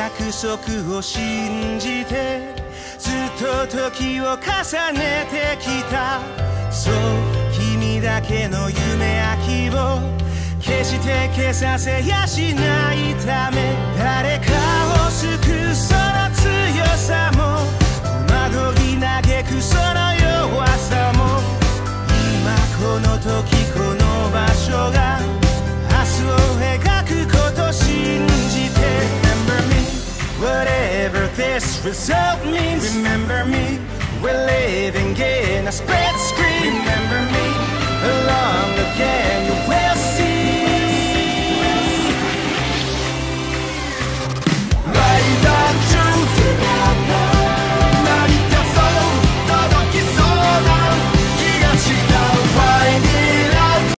約束を信じてずっと時を重ねてきた。そう君だけの夢や希望決して消させやしないため、誰かを救うその強さも戸惑い嘆くその弱さも、今この時この場所が明日を描くこと信じて。 Remember me whatever this result means. Remember me we're living in a spreadsheet.